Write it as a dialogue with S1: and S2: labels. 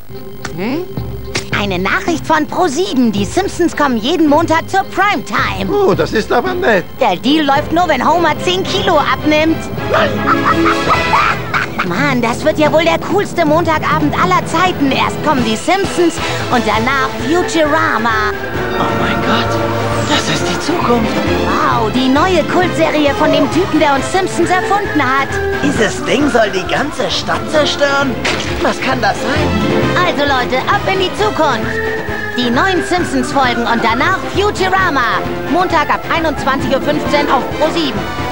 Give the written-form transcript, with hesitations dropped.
S1: Eine Nachricht von Pro7. Die Simpsons kommen jeden Montag zur Primetime.
S2: Oh, das ist aber nett.
S1: Der Deal läuft nur, wenn Homer 10 Kilo abnimmt. Mann, das wird ja wohl der coolste Montagabend aller Zeiten. Erst kommen die Simpsons und danach Futurama.
S3: Oh mein Gott, das ist die Zukunft.
S1: Wow, die neue Kultserie von dem Typen, der uns Simpsons erfunden hat.
S3: Dieses Ding soll die ganze Stadt zerstören? Was kann das sein?
S1: Also Leute, ab in die Zukunft. Die neuen Simpsons-Folgen und danach Futurama. Montag ab 21:15 Uhr auf Pro7.